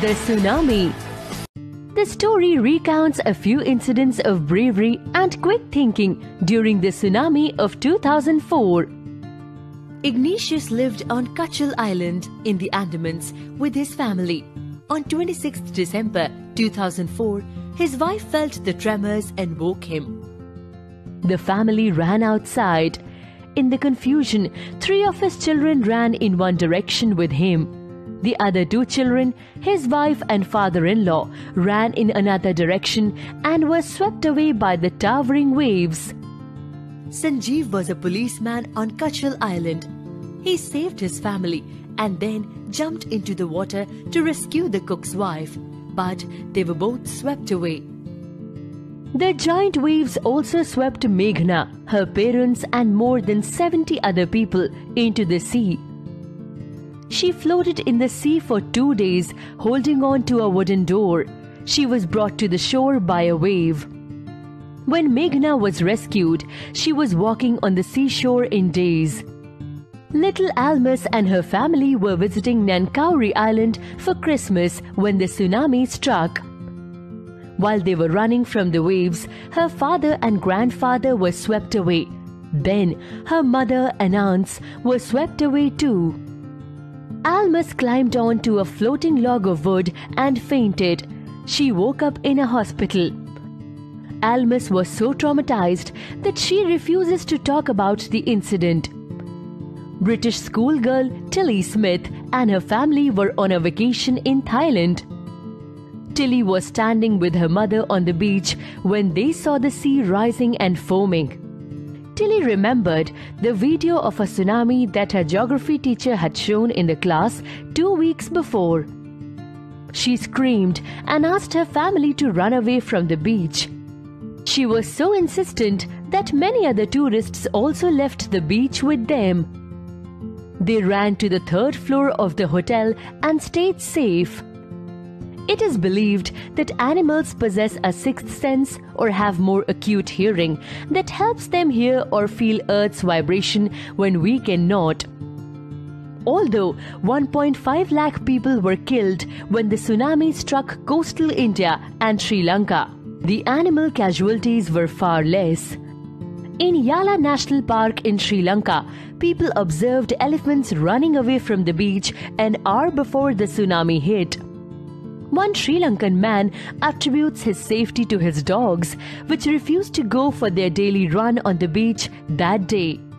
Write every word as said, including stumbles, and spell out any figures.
The tsunami. The story recounts a few incidents of bravery and quick thinking during the tsunami of two thousand four. Ignatius lived on Cutchel Island in the Andamans with his family. On twenty-sixth December two thousand four, his wife felt the tremors and woke him. The family ran outside. In the confusion, three of his children ran in one direction with him. The other two children, his wife and father-in-law, ran in another direction and were swept away by the towering waves. Sanjeev was a policeman on Cutchel Island. He saved his family and then jumped into the water to rescue the cook's wife, but they were both swept away. The giant waves also swept Meghna, her parents and more than seventy other people into the sea. She floated in the sea for two days, holding on to a wooden door. She was brought to the shore by a wave. When Meghna was rescued, she was walking on the seashore in days. Little Almas and her family were visiting Nankauri Island for Christmas when the tsunami struck. While they were running from the waves, her father and grandfather were swept away. Then her mother and aunts were swept away too. Almas climbed onto a floating log of wood and fainted. She woke up in a hospital. Almas was so traumatized that she refuses to talk about the incident. British schoolgirl Tilly Smith and her family were on a vacation in Thailand. Tilly was standing with her mother on the beach when they saw the sea rising and foaming. Tilly remembered the video of a tsunami that her geography teacher had shown in the class two weeks before. She screamed and asked her family to run away from the beach. She was so insistent that many other tourists also left the beach with them. They ran to the third floor of the hotel and stayed safe. It is believed that animals possess a sixth sense or have more acute hearing that helps them hear or feel Earth's vibration when we cannot. Although one point five lakh people were killed when the tsunami struck coastal India and Sri Lanka, the animal casualties were far less. In Yala National Park in Sri Lanka, people observed elephants running away from the beach an hour before the tsunami hit. One Sri Lankan man attributes his safety to his dogs, which refused to go for their daily run on the beach that day.